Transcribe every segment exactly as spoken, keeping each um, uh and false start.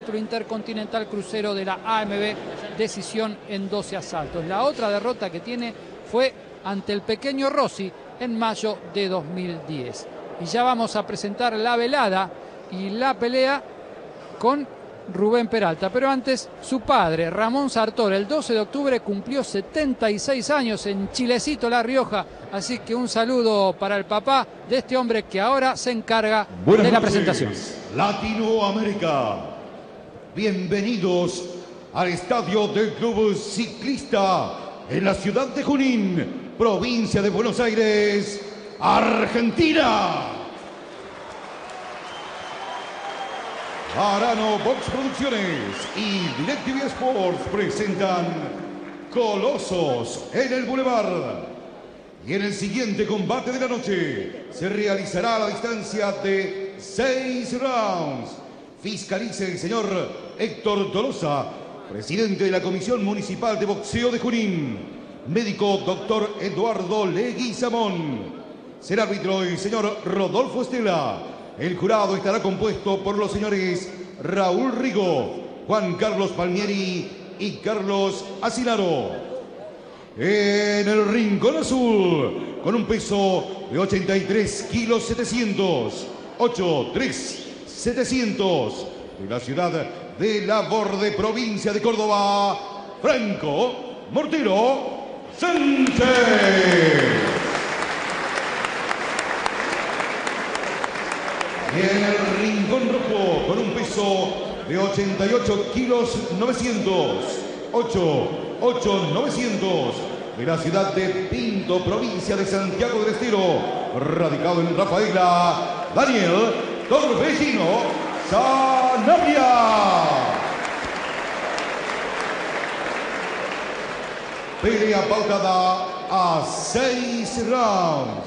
título intercontinental crucero de la A M B, decisión en doce asaltos. La otra derrota que tiene fue ante el pequeño Rossi en mayo de dos mil diez. Y ya vamos a presentar la velada y la pelea con Rubén Peralta, pero antes su padre Ramón Sartor el doce de octubre cumplió setenta y seis años en Chilecito, La Rioja, así que un saludo para el papá de este hombre que ahora se encarga Buenas de la noches, presentación. Latinoamérica, bienvenidos al estadio del Club Ciclista en la ciudad de Junín, provincia de Buenos Aires, Argentina. Arano Box Producciones y DirecTV Sports presentan Colosos en el Boulevard. Y en el siguiente combate de la noche se realizará a la distancia de seis rounds. Fiscalice el señor Héctor Tolosa, presidente de la Comisión Municipal de Boxeo de Junín. Médico doctor Eduardo Leguizamón. Será árbitro el señor Rodolfo Estela. El jurado estará compuesto por los señores Raúl Rigo, Juan Carlos Palmieri y Carlos Asilaro. En el rincón azul, con un peso de ochenta y tres kilos setecientos, ochenta y tres setecientos, de la ciudad de Laborde, provincia de Córdoba, Franco Mortero Sánchez. Y en el rincón rojo, con un peso de ochenta y ocho kilos novecientos, ochenta y novecientos, de la ciudad de Pinto, provincia de Santiago del Estero, radicado en Rafaela, Daniel Torbellino Sanabria. Pelea pautada a seis rounds.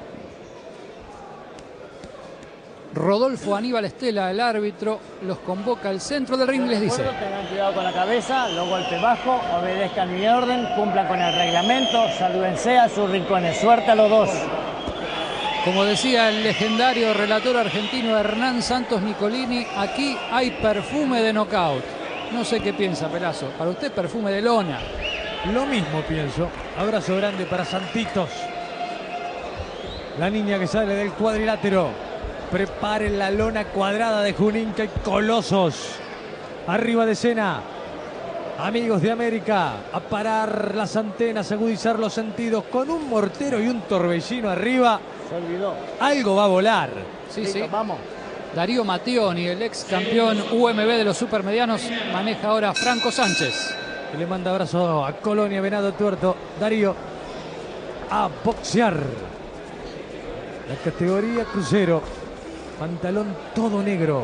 Rodolfo Aníbal Estela, el árbitro, los convoca al centro del ring y les dice: tengan cuidado con la cabeza, los golpes bajos, obedezcan mi orden, cumplan con el reglamento, salúdense a sus rincones. Suerte a los dos. Como decía el legendario relator argentino Hernán Santos Nicolini, aquí hay perfume de knockout. No sé qué piensa, Pelazo. Para usted, perfume de lona. Lo mismo pienso. Abrazo grande para Santitos. La niña que sale del cuadrilátero. Preparen la lona cuadrada de Junín, que hay colosos. Arriba de escena. Amigos de América, a parar las antenas, agudizar los sentidos. Con un mortero y un torbellino arriba, Se olvidó. algo va a volar. Sí, Listo, sí. vamos. Darío Mattioni, el ex campeón U M B de los supermedianos, maneja ahora Franco Sánchez. Que le manda abrazo a Colonia Venado Tuerto. Darío, a boxear. La categoría crucero. Pantalón todo negro.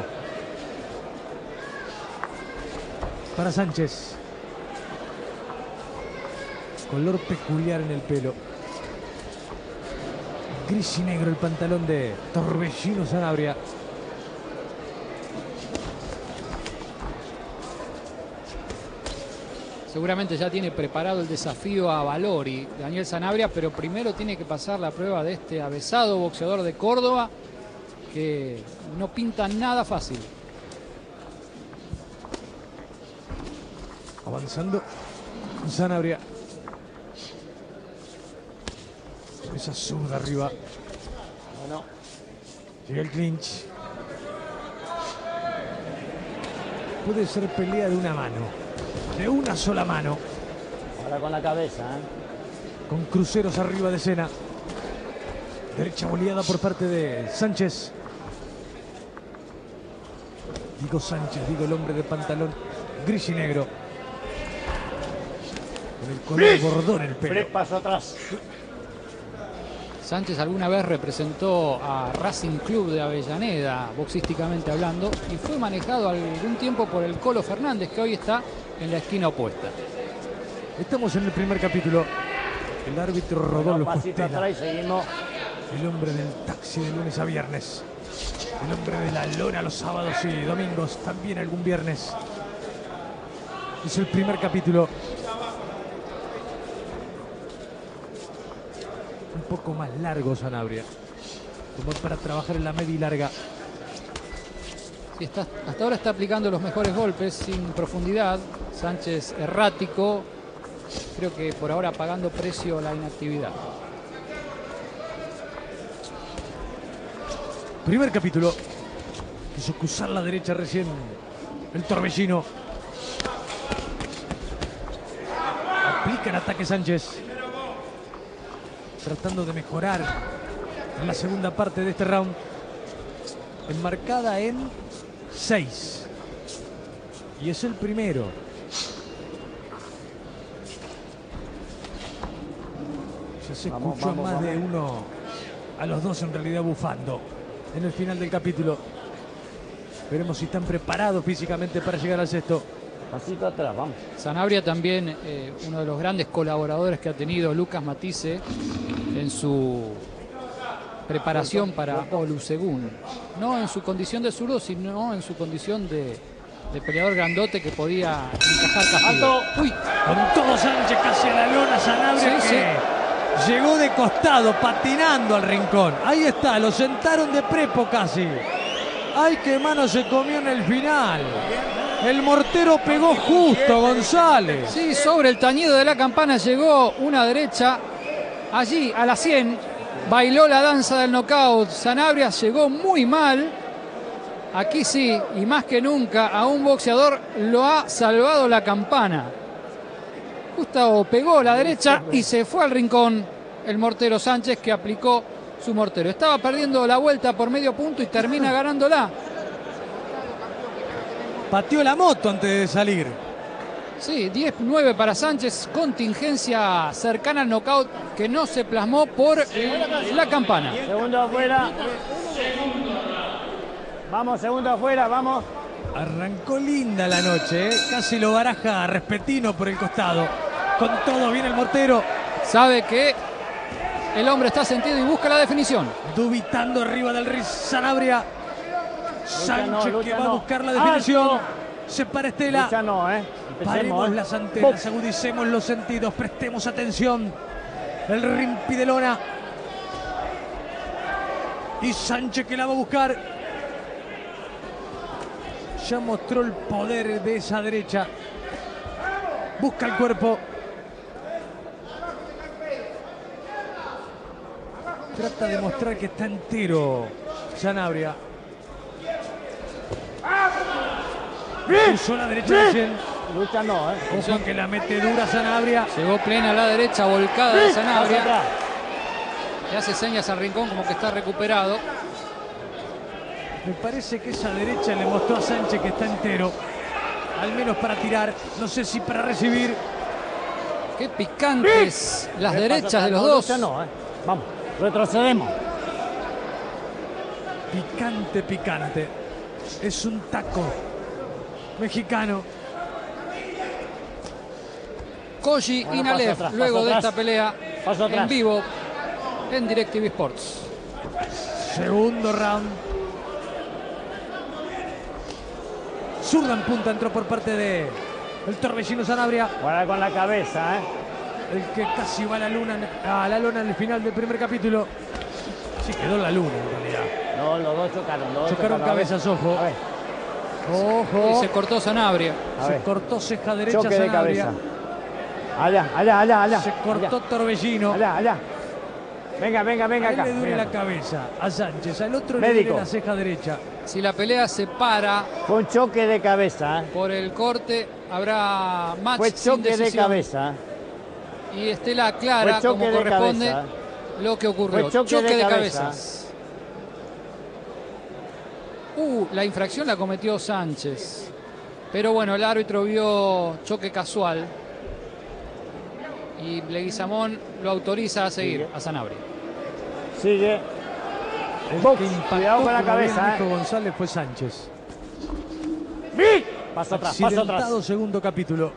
Para Sánchez. Color peculiar en el pelo. Gris y negro el pantalón de Torbellino Sanabria. Seguramente ya tiene preparado el desafío a Valori, Daniel Sanabria, pero primero tiene que pasar la prueba de este avesado boxeador de Córdoba, que no pinta nada fácil. Avanzando Sanabria. Esa zurda arriba. Bueno, Llega el clinch. Puede ser pelea de una mano. De una sola mano. ahora con la cabeza, ¿eh? Con cruceros arriba de escena. Derecha boleada por parte de Sánchez. Digo Sánchez, digo el hombre de pantalón gris y negro. Con el color bordón en el pelo. Tres pasos atrás. Sánchez alguna vez representó a Racing Club de Avellaneda, boxísticamente hablando, y fue manejado algún tiempo por el Colo Fernández, que hoy está en la esquina opuesta. Estamos en el primer capítulo. El árbitro Rodolfo Pasito Estela. atrás y seguimos. El hombre del taxi de lunes a viernes. El hombre de la lona los sábados y domingos. También algún viernes. Es el primer capítulo. Un poco más largo Sanabria. Como para trabajar en la media y larga. Sí, está, hasta ahora está aplicando los mejores golpes sin profundidad. Sánchez errático. Creo que por ahora pagando precio la inactividad. Primer capítulo. Quiso cruzar la derecha recién el torbellino. Aplica el ataque Sánchez. Tratando de mejorar en la segunda parte de este round. Enmarcada en seis. Y es el primero. Ya se Vamos, escuchó vamos, más vamos. de uno, a los dos en realidad bufando en el final del capítulo. Veremos si están preparados físicamente para llegar al sexto. Pasito atrás, vamos. Sanabria también, eh, uno de los grandes colaboradores que ha tenido Lucas Matisse en su preparación para Olusegun. No en su condición de zurdo, sino en su condición de, de peleador grandote que podía encajar castigo. Alto. Uy, Con todo Sánchez casi a la lona, Sanabria Sí, que llegó de costado, patinando al rincón. Ahí está, lo sentaron de prepo casi. Ay, qué mano se comió en el final. El mortero pegó justo, González. sí, sobre el tañido de la campana llegó una derecha. Allí, a la cien, bailó la danza del knockout. Sanabria llegó muy mal. Aquí sí, y más que nunca, a un boxeador lo ha salvado la campana. Gustavo pegó la derecha y se fue al rincón el mortero Sánchez, que aplicó su mortero. Estaba perdiendo la vuelta por medio punto y termina ganándola. Pateó la moto antes de salir. Sí, diez nueve para Sánchez, contingencia cercana al knockout que no se plasmó por la campana. Segundo afuera. Vamos, segundo afuera, vamos. Arrancó linda la noche, ¿eh? Casi lo baraja a Respetino por el costado. Con todo viene el mortero. Sabe que el hombre está sentido y busca la definición. Dubitando arriba del Riz Sanabria. Sánchez no, que lucha va a no. buscar la definición. Alto. Se para Estela. Lucha no, ¿eh? Empecemos, Paremos ¿eh? las antenas, agudicemos los sentidos, prestemos atención. El rimpi de lona. Y Sánchez que la va a buscar. Ya mostró el poder de esa derecha. Busca el cuerpo. Trata de mostrar que está entero Sanabria. Puso la derecha recién. Lucha no, ¿eh? Ojo que la mete dura Sanabria. Llegó plena a la derecha, volcada de Paso Sanabria. atrás. Le hace señas al rincón como que está recuperado. Me parece que esa derecha le mostró a Sánchez que está entero. Al menos para tirar. No sé si para recibir. Qué picantes las ¿Qué derechas pasa? de los No, dos. lucha no, ¿eh? Vamos, retrocedemos. Picante, picante. Es un taco mexicano. Koji Bueno, Inalev, paso atrás, luego paso de atrás. esta pelea Paso en atrás. vivo en DirecTV Sports. Segundo round. Zurda en punta entró por parte de el torbellino Sanabria. Guarda con la cabeza, ¿eh? El que casi va a la luna, a la luna en el final del primer capítulo. Sí, quedó en la luna en realidad. No, los dos chocaron. Los dos Chocaron chocaron. A ver. cabezas, ojo. A ver, Ojo. Y se cortó Sanabria. a Se ver. cortó ceja derecha Choque de Sanabria. cabeza. Allá, allá, allá, allá. Se cortó Torbellino. Allá, allá. Venga, venga, venga A él acá. le duele venga la acá. cabeza a Sánchez, al otro le Médico. duele la ceja derecha. Si la pelea se para Fue un choque de cabeza, ¿eh? por el corte, habrá match Fue sin choque de decisión. cabeza. Y Estela aclara Fue choque como de corresponde cabeza. lo que ocurrió. Fue choque de cabeza. cabezas. Uh, la infracción la cometió Sánchez. Pero bueno, el árbitro vio choque casual. Y Leguizamón lo autoriza a seguir Sigue. a Sanabria. Sigue. El Box. que impactó, Cuidado con la como bien cabeza, dijo ¿eh? González, fue Sánchez. Paso atrás, paso atrás. Accidentado segundo capítulo.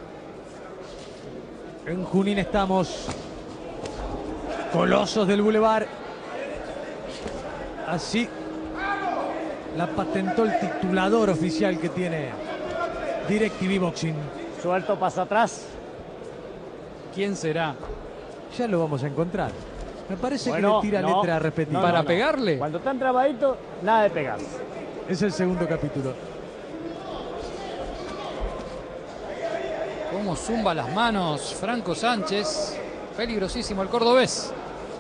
En Junín estamos. Colosos del Boulevard. Así la patentó el titulador oficial que tiene DirecTV Boxing. Suelto, paso atrás. ¿Quién será? Ya lo vamos a encontrar. Me parece Bueno, que le tira no, letra repetida. no, ¿Para no, no. pegarle? Cuando están trabaditos, nada de pegar. Es el segundo capítulo. Cómo zumba las manos Franco Sánchez. Peligrosísimo el cordobés.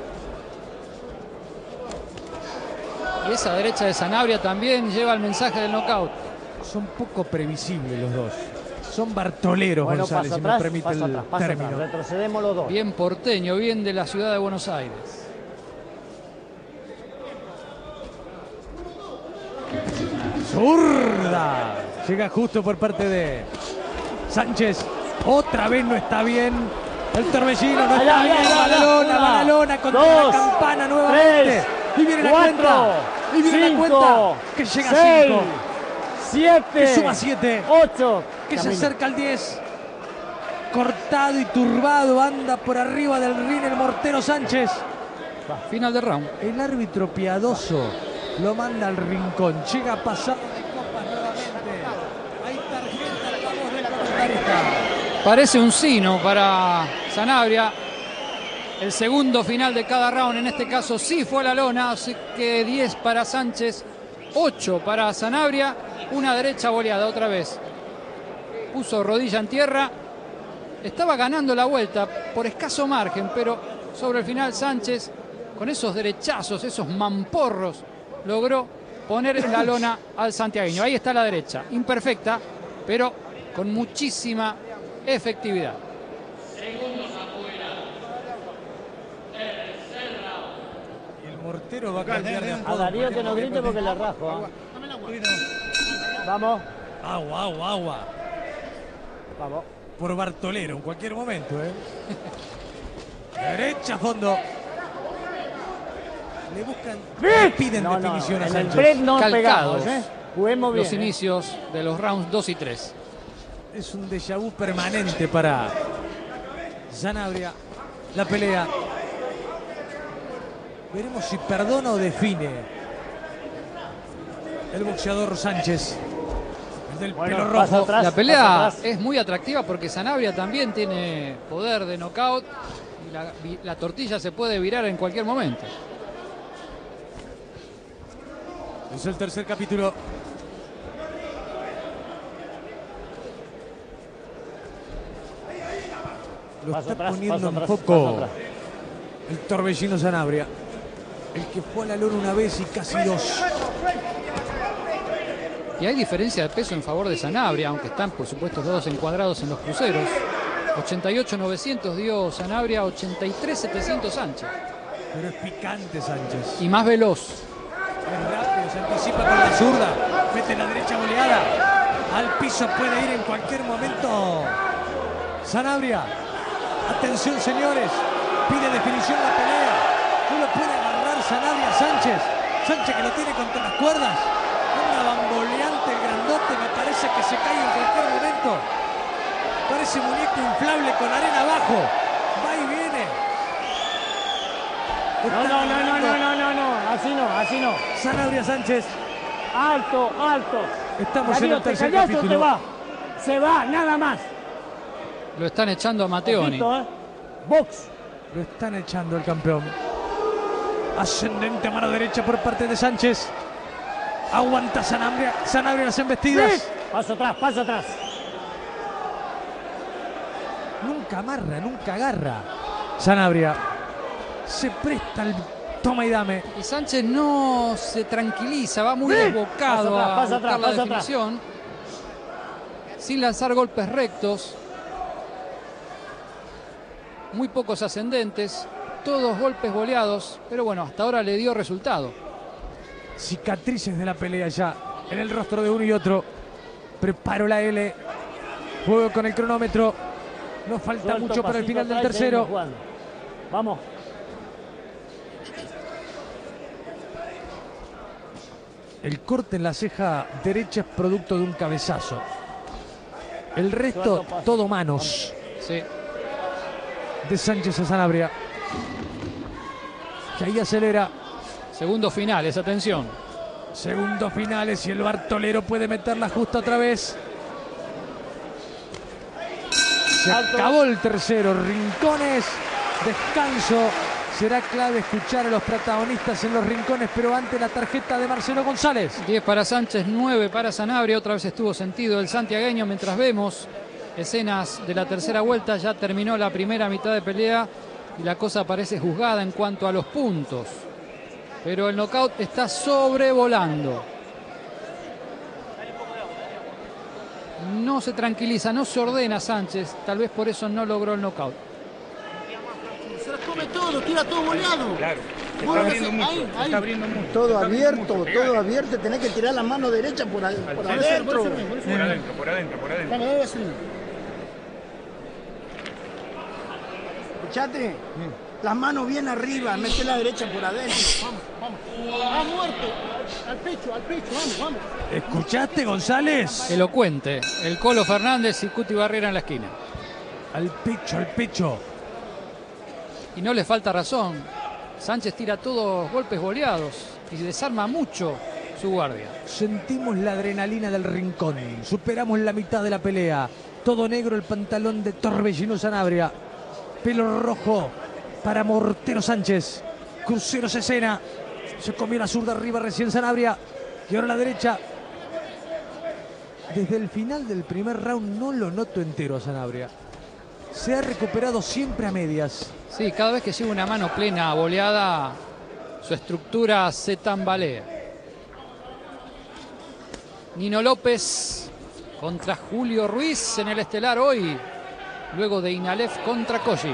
Y esa derecha de Sanabria también lleva el mensaje del knockout. Son poco previsibles los dos. Son bartoleros, Bueno, González, paso si atrás, me permite paso el atrás, paso término. atrás. Retrocedemos los dos. Bien porteño, bien de la ciudad de Buenos Aires. Zurda. Llega justo por parte de Sánchez. Otra vez no está bien. El torbellino no está Allá, bien. allá, Va la allá. lona, va la lona contra Dos, la campana nuevamente. tres, y viene la cuatro, cuenta. Y viene cinco, la cuenta. Que llega a seis, cinco. siete, Que suma siete. ocho. Que se Camino. acerca al diez. Cortado y turbado anda por arriba del ring el mortero Sánchez. Final de round. El árbitro piadoso lo manda al rincón. Llega pasado de copas nuevamente. Hay tarjeta a la voz del comentarista. Parece un sino para Sanabria. El segundo final de cada round, en este caso sí fue a la lona, así que diez para Sánchez, ocho para Sanabria, una derecha boleada otra vez. Puso rodilla en tierra, estaba ganando la vuelta por escaso margen, pero sobre el final Sánchez, con esos derechazos, esos mamporros, logró poner en la lona al santiagueño. Ahí está la derecha, imperfecta, pero con muchísima efectividad. El mortero va a cambiar de A apodo. Darío que no grite porque le rajo. ¿ah? Vamos, Agua, agua, agua. vamos. Por Bartolero en cualquier momento, ¿eh? Derecha a fondo. Le buscan, le piden No, no, definición a en el Sánchez. break no Calcados. pegamos, ¿eh? Juguemos bien. Los ¿eh? inicios de los rounds dos y tres. Es un déjà vu permanente para Sanabria. La pelea. Veremos si perdona o define el boxeador Sánchez. El del Bueno, pelo pasa rojo. atrás. La pelea pasa atrás. es muy atractiva porque Sanabria también tiene poder de knockout y la, la tortilla se puede virar en cualquier momento. Es el tercer capítulo. Lo Paso está atrás, poniendo paso en atrás, foco paso atrás. el torbellino Sanabria. El que fue a la lona una vez y casi dos. Y hay diferencia de peso en favor de Sanabria, aunque están por supuesto los dos encuadrados en los cruceros. ochenta y ocho novecientos dio Sanabria, ochenta y tres setecientos Sánchez. Pero es picante Sánchez. Y más veloz. Es rápido, se anticipa con la zurda. Mete la derecha boleada. Al piso puede ir en cualquier momento Sanabria. Atención, señores. Pide definición la pelea. No lo puede agarrar Sanabria Sánchez. Sánchez que lo tiene contra las cuerdas. Anda bamboleante el grandote. Me parece que se cae en cualquier momento. Parece muñeco inflable con arena abajo. Va y viene. No, no, no, no, no, no, no, no. Así no, así no. Sanabria Sánchez. Alto, alto. Estamos en Darío, el ¿te tercer callás o capítulo. te va? Se va, nada más. Lo están echando a Matteoni. Ojito, ¿eh? Box. Lo están echando el campeón. Ascendente a mano derecha por parte de Sánchez. Aguanta Sanabria. Sanabria las embestidas. Paso atrás, paso atrás. Nunca amarra, nunca agarra. Sanabria se presta el toma y dame. Y Sánchez no se tranquiliza, va muy Sí. desbocado Pasa atrás, a pasa buscar atrás, la pasa atrás. definición. Sin lanzar golpes rectos. Muy pocos ascendentes. Todos golpes boleados. Pero bueno, hasta ahora le dio resultado. Cicatrices de la pelea ya en el rostro de uno y otro. Preparo la L. Juego con el cronómetro. No falta Suelto, mucho para el pasito final del atrás y seguimos tercero. jugando. Vamos. El corte en la ceja derecha es producto de un cabezazo. El resto, Suelto, paso. todo manos Sí. de Sánchez a Sanabria. Que ahí acelera. Segundo finales, atención. Segundo finales y el Bartolero puede meterla justa otra vez. Se Alto. acabó el tercero. Rincones, descanso. Será clave escuchar a los protagonistas en los rincones, pero ante la tarjeta de Marcelo González. diez para Sánchez, nueve para Sanabria. Otra vez estuvo sentido el santiagueño mientras vemos escenas de la tercera vuelta. Ya terminó la primera mitad de pelea y la cosa parece juzgada en cuanto a los puntos. Pero el knockout está sobrevolando. No se tranquiliza, no se ordena Sánchez. Tal vez por eso no logró el knockout. Se las come todo, tira todo boleado. Claro, se está abriendo mucho, ahí, se ahí. está abriendo mucho. Todo se está abriendo abierto, mucho, todo pegale. abierto. Tenés que tirar la mano derecha por, al, por Por adentro. Por adentro, por adentro, por adentro. Dale, dale, así. Escuchate, las manos bien arriba, mete la derecha por adentro. Vamos, vamos. ¡Ah, muerto! Al pecho, al pecho, vamos, vamos. ¿Escuchaste, González? Elocuente. El Colo Fernández y Cuti Barrera en la esquina. Al pecho, al pecho. Y no le falta razón. Sánchez tira todos golpes boleados y desarma mucho su guardia. Sentimos la adrenalina del rincón. Superamos la mitad de la pelea. Todo negro el pantalón de Torbellino Sanabria. Pelo rojo para Mortero Sánchez. Cruceros escena. Se comió la zurda arriba recién Sanabria. Y ahora la derecha. Desde el final del primer round no lo noto entero a Sanabria. Se ha recuperado siempre a medias. Sí, cada vez que llega una mano plena boleada, su estructura se tambalea. Nino López contra Julio Ruiz en el estelar hoy, luego de Inalef contra Koji.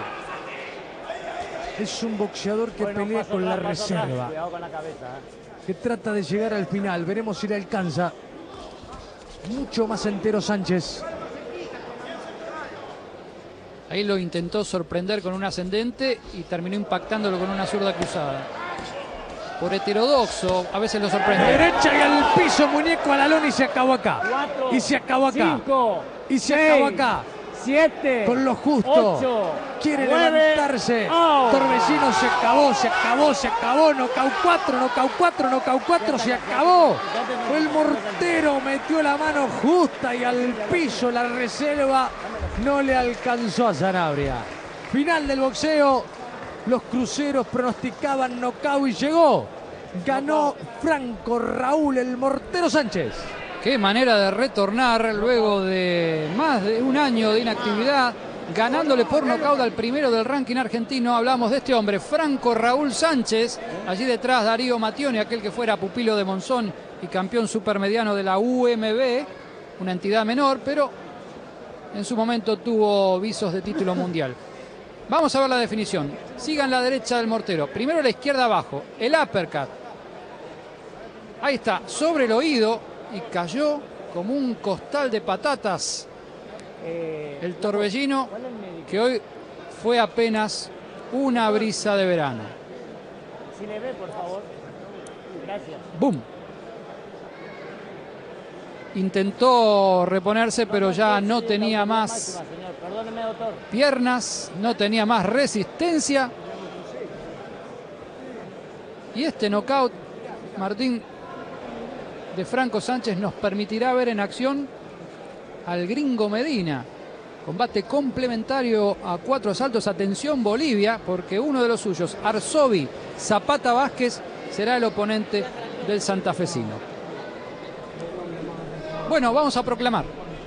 Es un boxeador que Bueno, pelea paso con la atrás, paso atrás. reserva. Cuidado con la cabeza, ¿eh? Que trata de llegar al final. Veremos si le alcanza. Mucho más entero Sánchez. Ahí lo intentó sorprender con un ascendente y terminó impactándolo con una zurda cruzada. Por heterodoxo, a veces lo sorprende. Derecha y al piso, muñeco a la lona y se acabó acá. Cuatro, Y se acabó acá. Cinco, Y se seis, acabó acá. Siete. Con lo justo. Ocho. Quiere nueve, levantarse. out. Torbellino se acabó, se acabó, se acabó. Nocaut cuatro, nocaut cuatro, nocaut cuatro, se acabó. El Mortero metió la mano justa y al piso la reserva no le alcanzó a Sanabria. Final del boxeo. Los cruceros pronosticaban nocaut y llegó. Ganó Franco Raúl el Mortero Sánchez. Qué manera de retornar luego de más de un año de inactividad, ganándole por nocaut al primero del ranking argentino. Hablamos de este hombre, Franco Raúl Sánchez. Allí detrás Darío Mattioni, aquel que fuera pupilo de Monzón y campeón supermediano de la U M B, una entidad menor, pero en su momento tuvo visos de título mundial. Vamos a ver la definición. Sigan la derecha del Mortero. Primero la izquierda abajo, el uppercut. Ahí está, sobre el oído. Y cayó como un costal de patatas el Torbellino, que hoy fue apenas una brisa de verano. Si le ve, por favor. Gracias. ¡Bum! Intentó reponerse, pero ya no tenía más Perdóneme, doctor. piernas, no tenía más resistencia. Y este knockout, Martín, de Franco Sánchez nos permitirá ver en acción al gringo Medina. Combate complementario a cuatro asaltos. Atención Bolivia, porque uno de los suyos, Arzobi Zapata Vázquez, será el oponente del santafesino. Bueno, vamos a proclamar.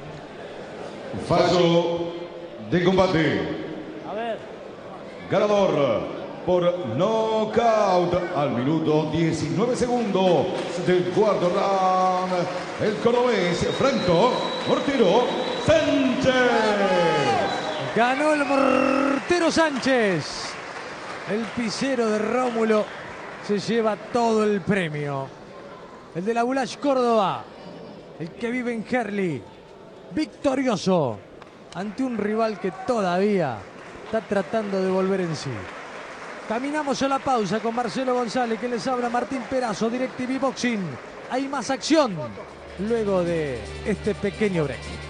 Fallo de combate. A ver. Ganador por nocaut al minuto diecinueve segundos del cuarto round, el cordobés Franco Mortero Sánchez. Ganó el Mortero Sánchez. El pisero de Rómulo se lleva todo el premio. El de la Bulash Córdoba, el que vive en Herli, victorioso ante un rival que todavía está tratando de volver en sí. Caminamos a la pausa con Marcelo González, que les habla Martín Perazo, DirecTV Boxing. Hay más acción luego de este pequeño break.